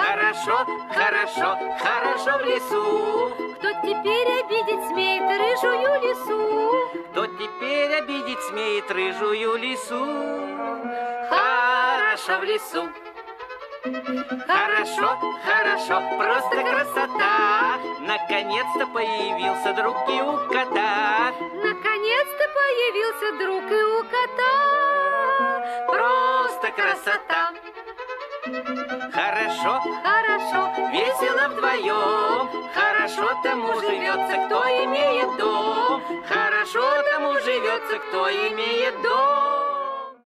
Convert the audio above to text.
Хорошо, хорошо, хорошо в лесу. Кто теперь обидеть смеет рыжую лису? Кто теперь обидеть смеет рыжую лису? Хорошо в лесу. Хорошо, хорошо, просто красота. Наконец-то появился друг и у кота. Наконец-то появился друг и у кота. Просто красота. Хорошо, Хорошо, весело вдвоем. Хорошо тому живется, кто имеет дом. Хорошо тому живется, кто имеет дом.